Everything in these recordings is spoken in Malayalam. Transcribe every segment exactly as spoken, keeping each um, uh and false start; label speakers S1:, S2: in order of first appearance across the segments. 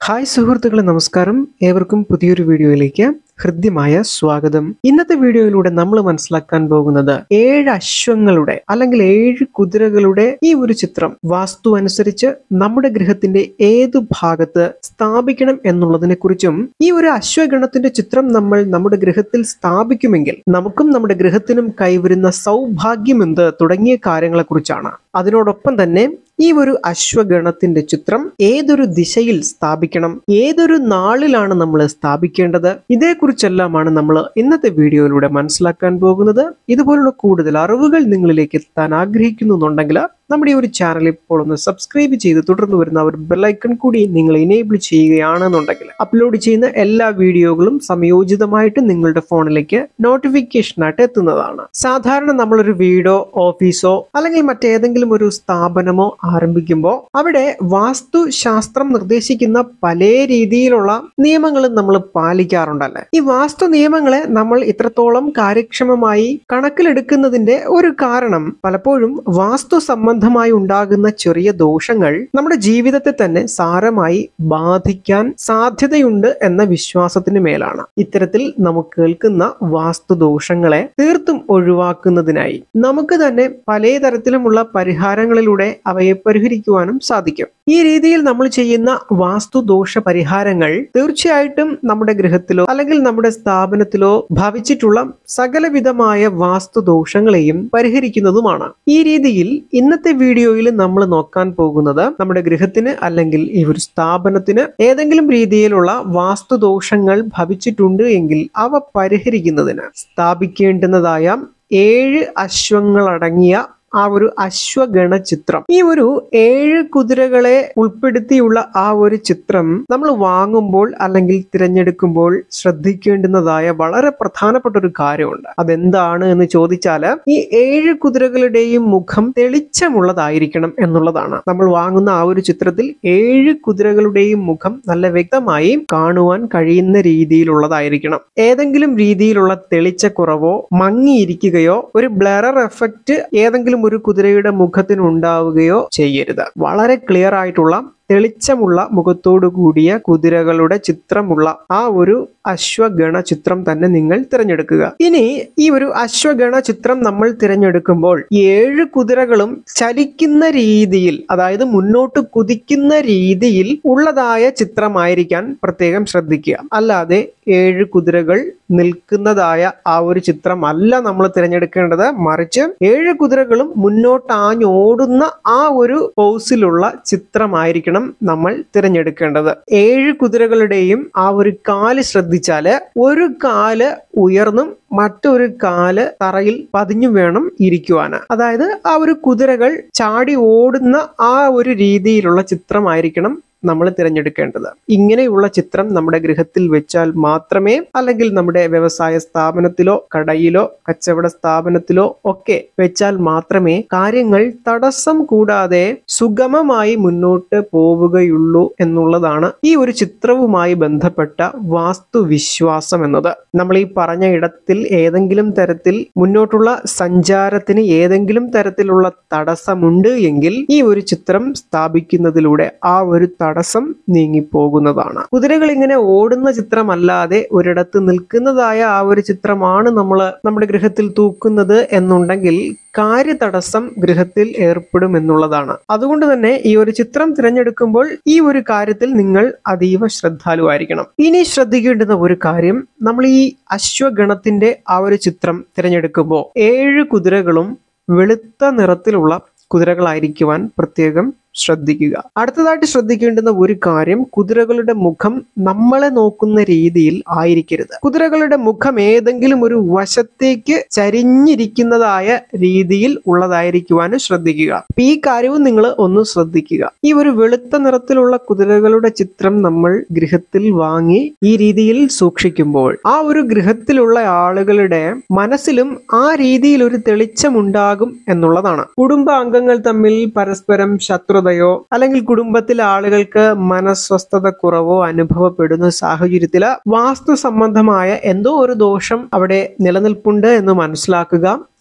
S1: ഹായ് സുഹൃത്തുക്കളെ, നമസ്കാരം. ഏവർക്കും പുതിയൊരു വീഡിയോയിലേക്ക് ഹൃദ്യമായ സ്വാഗതം. ഇന്നത്തെ വീഡിയോയിലൂടെ നമ്മൾ മനസ്സിലാക്കാൻ പോകുന്നത് ഏഴ് അശ്വങ്ങളുടെ അല്ലെങ്കിൽ ഏഴ് കുതിരകളുടെ ഈ ഒരു ചിത്രം വാസ്തു അനുസരിച്ച് നമ്മുടെ ഗൃഹത്തിന്റെ ഏതു ഭാഗത്ത് സ്ഥാപിക്കണം എന്നുള്ളതിനെ കുറിച്ചും, ഈ ഒരു അശ്വഗണത്തിന്റെ ചിത്രം നമ്മൾ നമ്മുടെ ഗൃഹത്തിൽ സ്ഥാപിക്കുമെങ്കിൽ നമുക്കും നമ്മുടെ ഗൃഹത്തിനും കൈവരുന്ന സൗഭാഗ്യം എന്ത് തുടങ്ങിയ കാര്യങ്ങളെ കുറിച്ചാണ്. അതിനോടൊപ്പം തന്നെ ഈ ഒരു അശ്വഗണത്തിന്റെ ചിത്രം ഏതൊരു ദിശയിൽ സ്ഥാപിക്കണം, ഏതൊരു നാളിലാണ് നമ്മൾ സ്ഥാപിക്കേണ്ടത്, ഇതേക്കുറിച്ചെല്ലാമാണ് നമ്മൾ ഇന്നത്തെ വീഡിയോയിലൂടെ മനസ്സിലാക്കാൻ പോകുന്നത്. ഇതുപോലുള്ള കൂടുതൽ അറിവുകൾ നിങ്ങളിലേക്ക് എത്താൻ ആഗ്രഹിക്കുന്നുണ്ടെങ്കിൽ നമ്മുടെ ഈ ഒരു ചാനൽ ഇപ്പോൾ ഒന്ന് സബ്സ്ക്രൈബ് ചെയ്ത് തുടർന്ന് വരുന്ന ഒരു ബെല്ലൈക്കൺ കൂടി നിങ്ങൾ എനേബിൾ ചെയ്യുകയാണെന്നുണ്ടെങ്കിൽ അപ്ലോഡ് ചെയ്യുന്ന എല്ലാ വീഡിയോകളും സംയോജിതമായിട്ട് നിങ്ങളുടെ ഫോണിലേക്ക് നോട്ടിഫിക്കേഷനായിട്ട് എത്തുന്നതാണ്. സാധാരണ നമ്മളൊരു വീടോ ഓഫീസോ അല്ലെങ്കിൽ മറ്റേതെങ്കിലും ഒരു സ്ഥാപനമോ ആരംഭിക്കുമ്പോൾ അവിടെ വാസ്തുശാസ്ത്രം നിർദ്ദേശിക്കുന്ന പല രീതിയിലുള്ള നിയമങ്ങളും നമ്മൾ പാലിക്കാറുണ്ടല്ലേ. ഈ വാസ്തു നിയമങ്ങളെ നമ്മൾ ഇത്രത്തോളം കാര്യക്ഷമമായി കണക്കിലെടുക്കുന്നതിന്റെ ഒരു കാരണം പലപ്പോഴും വാസ്തു സംബന്ധ മായി ഉണ്ടാകുന്ന ചെറിയ ദോഷങ്ങൾ നമ്മുടെ ജീവിതത്തെ തന്നെ സാരമായി ബാധിക്കാൻ സാധ്യതയുണ്ട് എന്ന വിശ്വാസത്തിന് മേലാണ്. ഇത്തരത്തിൽ നമുക്ക് കേൾക്കുന്ന വാസ്തുദോഷങ്ങളെ തീർത്തും ഒഴിവാക്കുന്നതിനായി നമുക്ക് തന്നെ പലതരത്തിലുമുള്ള പരിഹാരങ്ങളിലൂടെ അവയെ പരിഹരിക്കുവാനും സാധിക്കും. ഈ രീതിയിൽ നമ്മൾ ചെയ്യുന്ന വാസ്തുദോഷ പരിഹാരങ്ങൾ തീർച്ചയായിട്ടും നമ്മുടെ ഗൃഹത്തിലോ അല്ലെങ്കിൽ നമ്മുടെ സ്ഥാപനത്തിലോ ഭവിച്ചിട്ടുള്ള സകലവിധമായ വാസ്തുദോഷങ്ങളെയും പരിഹരിക്കുന്നതുമാണ്. ഈ രീതിയിൽ ഇന്നത്തെ വീഡിയോയിൽ നമ്മൾ നോക്കാൻ പോകുന്നത് നമ്മുടെ ഗൃഹത്തിന് അല്ലെങ്കിൽ ഈ ഒരു സ്ഥാപനത്തിന് ഏതെങ്കിലും രീതിയിലുള്ള വാസ്തുദോഷങ്ങൾ ഭവിച്ചിട്ടുണ്ട് എങ്കിൽ അവ പരിഹരിക്കുന്നതിന് സ്ഥാപിക്കേണ്ടുന്നതായ ഏഴ് അശ്വങ്ങളടങ്ങിയ ആ ഒരു അശ്വഗണ ചിത്രം. ഈ ഒരു ഏഴ് കുതിരകളെ ഉൾപ്പെടുത്തിയുള്ള ആ ഒരു ചിത്രം നമ്മൾ വാങ്ങുമ്പോൾ അല്ലെങ്കിൽ തിരഞ്ഞെടുക്കുമ്പോൾ ശ്രദ്ധിക്കേണ്ടുന്നതായ വളരെ പ്രധാനപ്പെട്ട ഒരു കാര്യമുണ്ട്. അതെന്താണ് എന്ന് ചോദിച്ചാല് ഈ ഏഴ് കുതിരകളുടെയും മുഖം തെളിച്ചമുള്ളതായിരിക്കണം എന്നുള്ളതാണ്. നമ്മൾ വാങ്ങുന്ന ആ ഒരു ചിത്രത്തിൽ ഏഴ് കുതിരകളുടെയും മുഖം നല്ല വ്യക്തമായി കാണുവാൻ കഴിയുന്ന രീതിയിലുള്ളതായിരിക്കണം. ഏതെങ്കിലും രീതിയിലുള്ള തെളിച്ചക്കുറവോ മങ്ങിയിരിക്കുകയോ ഒരു ബ്ലറർ എഫക്റ്റ് ഏതെങ്കിലും ഒരു കുതിരയുടെ മുഖത്തിന് ഉണ്ടാവുകയോ ചെയ്യരുത്. വളരെ ക്ലിയർ ആയിട്ടുള്ള തെളിച്ചമുള്ള മുഖത്തോടു കൂടിയ കുതിരകളുടെ ചിത്രമുള്ള ആ ഒരു അശ്വഗണ ചിത്രം തന്നെ നിങ്ങൾ തിരഞ്ഞെടുക്കുക. ഇനി ഈ ഒരു അശ്വഗണ ചിത്രം നമ്മൾ തിരഞ്ഞെടുക്കുമ്പോൾ ഏഴ് കുതിരകളും ചലിക്കുന്ന രീതിയിൽ, അതായത് മുന്നോട്ട് കുതിക്കുന്ന രീതിയിൽ ഉള്ളതായ ചിത്രമായിരിക്കാൻ പ്രത്യേകം ശ്രദ്ധിക്കുക. അല്ലാതെ ഏഴ് കുതിരകൾ നിൽക്കുന്നതായ ആ ഒരു ചിത്രമല്ല നമ്മൾ തിരഞ്ഞെടുക്കേണ്ടത്. മറിച്ച് ഏഴ് കുതിരകളും മുന്നോട്ട് ആഞ്ഞോടുന്ന ആ ഒരു പോസിലുള്ള ചിത്രമായിരിക്കണം നമ്മൾ തിരഞ്ഞെടുക്കേണ്ടത്. ഏഴ് കുതിരകളുടെയും ആ ഒരു കാല് ശ്രദ്ധിച്ചാല് ഒരു കാല് ഉയർന്നും മറ്റൊരു കാല് തറയിൽ പതിഞ്ഞു വേണം ഇരിക്കുവാന്. അതായത് ആ ഒരു കുതിരകൾ ചാടി ഓടുന്ന ആ ഒരു രീതിയിലുള്ള ചിത്രമായിരിക്കണം നമ്മൾ തിരഞ്ഞെടുക്കേണ്ടത്. ഇങ്ങനെയുള്ള ചിത്രം നമ്മുടെ ഗൃഹത്തിൽ വെച്ചാൽ മാത്രമേ, അല്ലെങ്കിൽ നമ്മുടെ വ്യവസായ സ്ഥാപനത്തിലോ കടയിലോ കച്ചവട സ്ഥാപനത്തിലോ ഒക്കെ വെച്ചാൽ മാത്രമേ കാര്യങ്ങൾ തടസ്സം കൂടാതെ സുഗമമായി മുന്നോട്ട് പോവുകയുള്ളൂ എന്നുള്ളതാണ് ഈ ഒരു ചിത്രവുമായി ബന്ധപ്പെട്ട വാസ്തുവിശ്വാസം എന്നത്. നമ്മൾ ഈ പറഞ്ഞ ഇടത്തിൽ ഏതെങ്കിലും തരത്തിൽ മുന്നോട്ടുള്ള സഞ്ചാരത്തിന് ഏതെങ്കിലും തരത്തിലുള്ള തടസ്സമുണ്ട് എങ്കിൽ ഈ ഒരു ചിത്രം സ്ഥാപിക്കുന്നതിലൂടെ ആ ഒരു തടസ്സം നീങ്ങിപ്പോകുന്നതാണ്. കുതിരകൾ ഇങ്ങനെ ഓടുന്ന ചിത്രമല്ലാതെ ഒരിടത്ത് നിൽക്കുന്നതായ ആ ഒരു ചിത്രമാണ് നമ്മൾ നമ്മുടെ ഗൃഹത്തിൽ തൂക്കുന്നത് എന്നുണ്ടെങ്കിൽ കാര്യതടസ്സം ഗൃഹത്തിൽ ഏർപ്പെടും എന്നുള്ളതാണ്. അതുകൊണ്ട് തന്നെ ഈ ഒരു ചിത്രം തിരഞ്ഞെടുക്കുമ്പോൾ ഈ ഒരു കാര്യത്തിൽ നിങ്ങൾ അതീവ ശ്രദ്ധാലുവായിരിക്കണം. ഇനി ശ്രദ്ധിക്കേണ്ടുന്ന ഒരു കാര്യം, നമ്മൾ ഈ അശ്വഗണത്തിന്റെ ആ ഒരു ചിത്രം തിരഞ്ഞെടുക്കുമ്പോൾ ഏഴ് കുതിരകളും വെളുത്ത നിറത്തിലുള്ള കുതിരകളായിരിക്കുവാൻ പ്രത്യേകം ശ്രദ്ധിക്കുക. അടുത്തതായിട്ട് ശ്രദ്ധിക്കേണ്ടുന്ന ഒരു കാര്യം, കുതിരകളുടെ മുഖം നമ്മളെ നോക്കുന്ന രീതിയിൽ ആയിരിക്കരുത്. കുതിരകളുടെ മുഖം ഏതെങ്കിലും ഒരു വശത്തേക്ക് ചരിഞ്ഞിരിക്കുന്നതായ രീതിയിൽ ഉള്ളതായിരിക്കുവാനും ശ്രദ്ധിക്കുക. ഈ കാര്യവും നിങ്ങൾ ഒന്ന് ശ്രദ്ധിക്കുക. ഈ ഒരു വെളുത്ത നിറത്തിലുള്ള കുതിരകളുടെ ചിത്രം നമ്മൾ ഗൃഹത്തിൽ വാങ്ങി ഈ രീതിയിൽ സൂക്ഷിക്കുമ്പോൾ ആ ഒരു ഗൃഹത്തിലുള്ള ആളുകളുടെ മനസ്സിലും ആ രീതിയിൽ ഒരു തെളിച്ചമുണ്ടാകും എന്നുള്ളതാണ്. കുടുംബാംഗങ്ങൾ തമ്മിൽ പരസ്പരം ശത്രുത അല്ലെങ്കിൽ കുടുംബത്തിലെ ആളുകൾക്ക് മനസ്വസ്ഥത കുറവോ അനുഭവപ്പെടുന്ന സാഹചര്യത്തില് വാസ്തു സംബന്ധമായ എന്തോ ഒരു ദോഷം അവിടെ നിലനിൽപ്പുണ്ട് എന്ന് മനസ്സിലാക്കുക.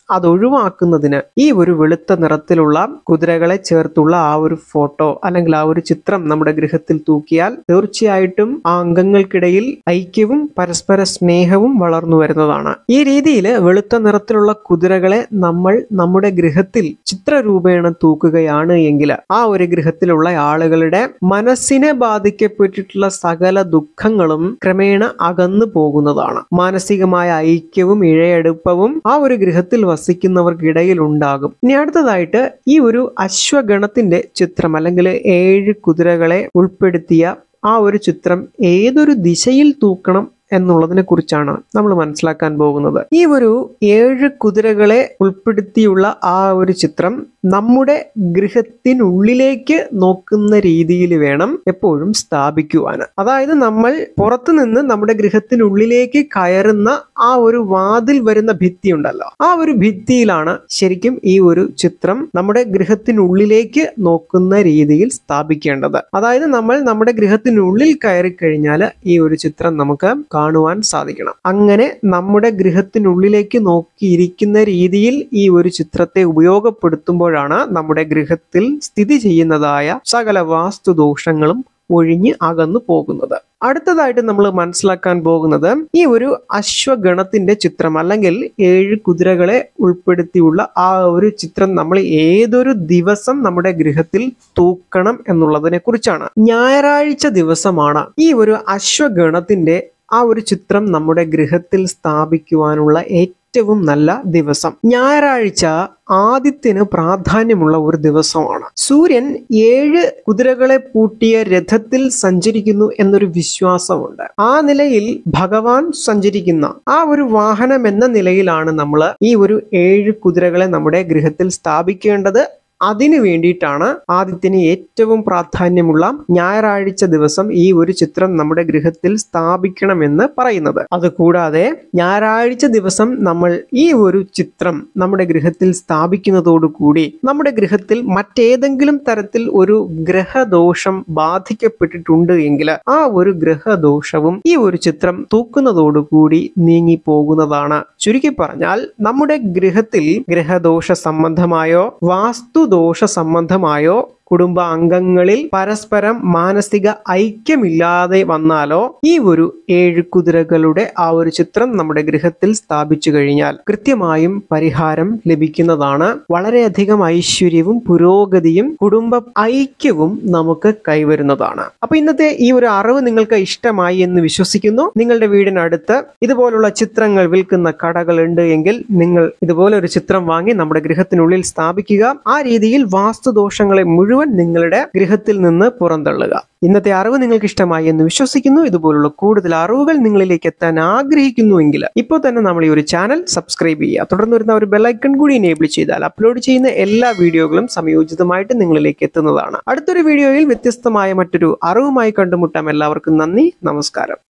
S1: അത് ഒഴിവാക്കുന്നതിന് ഈ ഒരു വെളുത്ത നിറത്തിലുള്ള കുതിരകളെ ചേർത്തുള്ള ആ ഒരു ഫോട്ടോ അല്ലെങ്കിൽ ആ ഒരു ചിത്രം നമ്മുടെ ഗൃഹത്തിൽ തൂക്കിയാൽ തീർച്ചയായിട്ടും ആ അംഗങ്ങൾക്കിടയിൽ ഐക്യവും പരസ്പര സ്നേഹവും വളർന്നു വരുന്നതാണ്. ഈ രീതിയിൽ വെളുത്ത നിറത്തിലുള്ള കുതിരകളെ നമ്മൾ നമ്മുടെ ഗൃഹത്തിൽ ചിത്രരൂപേണ തൂക്കുകയാണ് എങ്കിൽ ആ ഒരു ഗൃഹത്തിലുള്ള ആളുകളുടെ മനസ്സിനെ ബാധിക്കപ്പെട്ടിട്ടുള്ള സകല ദുഃഖങ്ങളും ക്രമേണ അകന്നു പോകുന്നതാണ്. മാനസികമായ ഐക്യവും ഇഴയെടുപ്പവും ആ ഒരു ഗൃഹത്തിൽ വസിക്കുന്നവർക്കിടയിൽ ഉണ്ടാകും. ഇനി അടുത്തതായിട്ട് ഈ ഒരു അശ്വഗണത്തിന്റെ ചിത്രം അല്ലെങ്കിൽ ഏഴ് കുതിരകളെ ഉൾപ്പെടുത്തിയ ആ ഒരു ചിത്രം ഏതൊരു ദിശയിൽ തൂക്കണം എന്നുള്ളതിനെ കുറിച്ചാണ് നമ്മൾ മനസ്സിലാക്കാൻ പോകുന്നത്. ഈ ഒരു ഏഴ് കുതിരകളെ ഉൾപ്പെടുത്തിയുള്ള ആ ഒരു ചിത്രം നമ്മുടെ ഗൃഹത്തിനുള്ളിലേക്ക് നോക്കുന്ന രീതിയിൽ വേണം എപ്പോഴും സ്ഥാപിക്കുവാൻ. അതായത് നമ്മൾ പുറത്തു നിന്ന് നമ്മുടെ ഗൃഹത്തിനുള്ളിലേക്ക് കയറുന്ന ആ ഒരു വാതിൽ വരുന്ന ഭിത്തി ഉണ്ടല്ലോ, ആ ഒരു ഭിത്തിയിലാണ് ശരിക്കും ഈ ഒരു ചിത്രം നമ്മുടെ ഗൃഹത്തിനുള്ളിലേക്ക് നോക്കുന്ന രീതിയിൽ സ്ഥാപിക്കേണ്ടത്. അതായത് നമ്മൾ നമ്മുടെ ഗൃഹത്തിനുള്ളിൽ കയറി കഴിഞ്ഞാൽ ഈ ഒരു ചിത്രം നമുക്ക് കാണുവാൻ സാധിക്കണം. അങ്ങനെ നമ്മുടെ ഗൃഹത്തിനുള്ളിലേക്ക് നോക്കിയിരിക്കുന്ന രീതിയിൽ ഈ ഒരു ചിത്രത്തെ ഉപയോഗപ്പെടുത്തുമ്പോഴാണ് നമ്മുടെ ഗൃഹത്തിൽ സ്ഥിതി ചെയ്യുന്നതായ സകല വാസ്തുദോഷങ്ങളും ഒഴിഞ്ഞ് അകന്നു പോകുന്നത്. അടുത്തതായിട്ട് നമ്മൾ മനസ്സിലാക്കാൻ പോകുന്നത് ഈ ഒരു അശ്വഗണത്തിന്റെ ചിത്രം അല്ലെങ്കിൽ ഏഴ് കുതിരകളെ ഉൾപ്പെടുത്തിയുള്ള ആ ഒരു ചിത്രം നമ്മൾ ഏതൊരു ദിവസം നമ്മുടെ ഗൃഹത്തിൽ തൂക്കണം എന്നുള്ളതിനെ കുറിച്ചാണ്. ഞായറാഴ്ച ദിവസമാണ് ഈ ഒരു അശ്വഗണത്തിന്റെ ആ ഒരു ചിത്രം നമ്മുടെ ഗൃഹത്തിൽ സ്ഥാപിക്കുവാനുള്ള ഏറ്റവും നല്ല ദിവസം. ഞായറാഴ്ച ആദിത്യന് പ്രാധാന്യമുള്ള ഒരു ദിവസമാണ്. സൂര്യൻ ഏഴ് കുതിരകളെ പൂട്ടിയ രഥത്തിൽ സഞ്ചരിക്കുന്നു എന്നൊരു വിശ്വാസമുണ്ട്. ആ നിലയിൽ ഭഗവാൻ സഞ്ചരിക്കുന്ന ആ ഒരു വാഹനം എന്ന നിലയിലാണ് നമ്മൾ ഈ ഒരു ഏഴ് കുതിരകളെ നമ്മുടെ ഗൃഹത്തിൽ സ്ഥാപിക്കേണ്ടത്. അതിനു വേണ്ടിയിട്ടാണ് ആദിത്യന് ഏറ്റവും പ്രാധാന്യമുള്ള ഞായറാഴ്ച ദിവസം ഈ ഒരു ചിത്രം നമ്മുടെ ഗൃഹത്തിൽ സ്ഥാപിക്കണമെന്ന് പറയുന്നത്. അതുകൂടാതെ ഞായറാഴ്ച ദിവസം നമ്മൾ ഈ ഒരു ചിത്രം നമ്മുടെ ഗൃഹത്തിൽ സ്ഥാപിക്കുന്നതോടുകൂടി നമ്മുടെ ഗൃഹത്തിൽ മറ്റേതെങ്കിലും തരത്തിൽ ഒരു ഗ്രഹദോഷം ബാധിക്കപ്പെട്ടിട്ടുണ്ട് എങ്കിൽ ആ ഒരു ഗ്രഹദോഷവും ഈ ഒരു ചിത്രം തൂക്കുന്നതോടുകൂടി നീങ്ങി പോകുന്നതാണ്. ചുരുക്കി പറഞ്ഞാൽ നമ്മുടെ ഗൃഹത്തിൽ ഗ്രഹദോഷ സംബന്ധമായോ വാസ്തു ദോഷ സംബന്ധമായോ കുടുംബ അംഗങ്ങളിൽ പരസ്പരം മാനസിക ഐക്യമില്ലാതെ വന്നാലോ ഈ ഒരു ഏഴ് കുതിരകളുടെ ആ ഒരു ചിത്രം നമ്മുടെ ഗൃഹത്തിൽ സ്ഥാപിച്ചു കഴിഞ്ഞാൽ കൃത്യമായും പരിഹാരം ലഭിക്കുന്നതാണ്. വളരെയധികം ഐശ്വര്യവും പുരോഗതിയും കുടുംബ ഐക്യവും നമുക്ക് കൈവരുന്നതാണ്. അപ്പൊ ഇന്നത്തെ ഈ ഒരു അറിവ് നിങ്ങൾക്ക് ഇഷ്ടമായി എന്ന് വിശ്വസിക്കുന്നു. നിങ്ങളുടെ വീടിനടുത്ത് ഇതുപോലുള്ള ചിത്രങ്ങൾ വിൽക്കുന്ന കടകൾ ഉണ്ട് എങ്കിൽ നിങ്ങൾ ഇതുപോലെ ഒരു ചിത്രം വാങ്ങി നമ്മുടെ ഗൃഹത്തിനുള്ളിൽ സ്ഥാപിക്കുക. ആ രീതിയിൽ വാസ്തുദോഷങ്ങളെ മുഴുവൻ നിങ്ങളുടെ ഗൃഹത്തിൽ നിന്ന് പുറന്തള്ളുക. ഇന്നത്തെ അറിവ് നിങ്ങൾക്ക് ഇഷ്ടമായി എന്ന് വിശ്വസിക്കുന്നു. ഇതുപോലുള്ള കൂടുതൽ അറിവുകൾ നിങ്ങളിലേക്ക് എത്താൻ ആഗ്രഹിക്കുന്നുവെങ്കിൽ ഇപ്പോൾ തന്നെ നമ്മൾ ഈ ഒരു ചാനൽ സബ്സ്ക്രൈബ് ചെയ്യുക. തുടർന്ന് വരുന്ന ഒരു ബെല്ലൈക്കൺ കൂടി എനേബിൾ ചെയ്താൽ അപ്ലോഡ് ചെയ്യുന്ന എല്ലാ വീഡിയോകളും സമയോചിതമായിട്ട് നിങ്ങളിലേക്ക് എത്തുന്നതാണ്. അടുത്തൊരു വീഡിയോയിൽ വ്യത്യസ്തമായ മറ്റൊരു അറിവുമായി കണ്ടുമുട്ടാം. എല്ലാവർക്കും നന്ദി, നമസ്കാരം.